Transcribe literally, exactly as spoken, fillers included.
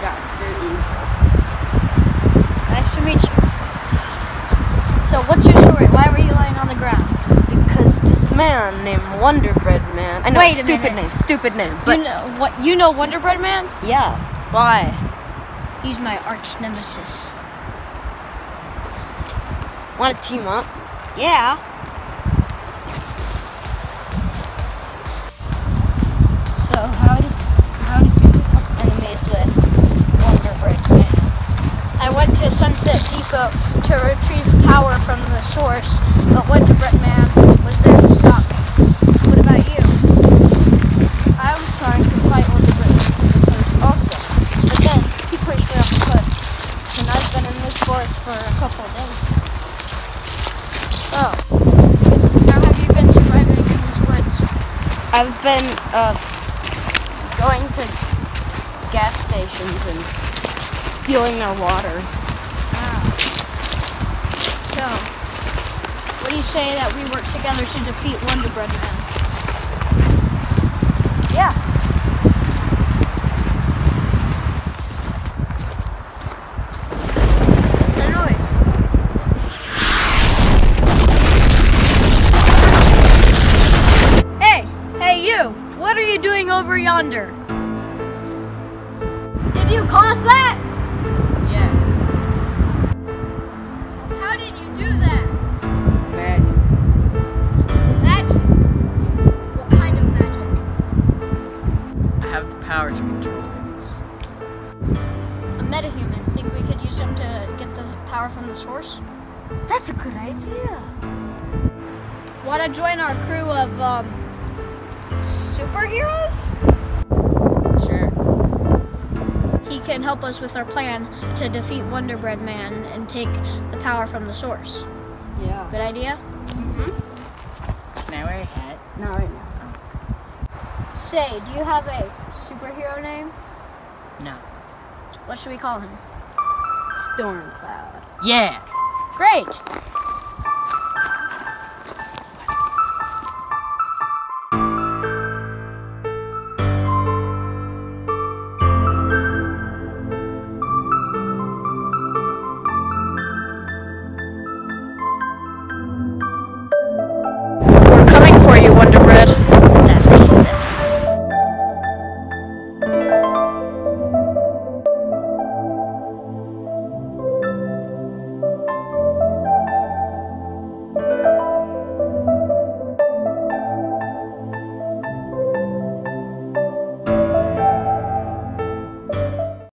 guys, they're evil. Nice to meet you. So what's your story? Why were you laying on the ground? Because this man named WonderBread Man. I know, Wait a stupid minute. name, stupid name. But You know what? You know WonderBread Man? yeah, why? He's my arch nemesis. Want to team up? Yeah. So how did how did you become enemies with WonderBread Man? I went to Sunset Depot to retrieve power from the source, but WonderBread Man was there to stop me. What about you? I was trying to fight WonderBread Man also. But then he pushed me off the cliff, and I've been in this forest for a couple of days. Oh. How have you been surviving in these woods? I've been uh, going to gas stations and stealing their water. Ah. So, what do you say that we work together to defeat WonderBread Man? Yeah. What's the noise? Hey! Hey you! What are you doing over yonder? Did you cause that? Yes. How did you do that? Magic. Magic? What kind of magic? I have the power to control things. A metahuman. Think we could use him to get the power from the source? That's a good idea. Want to join our crew of um, superheroes? Sure. He can help us with our plan to defeat WonderBread Man and take the power from the source. Yeah. Good idea? Mm-hmm. Can I wear a hat? Not right now. Say, do you have a superhero name? No. What should we call him? Stormcloud. Yeah. Great!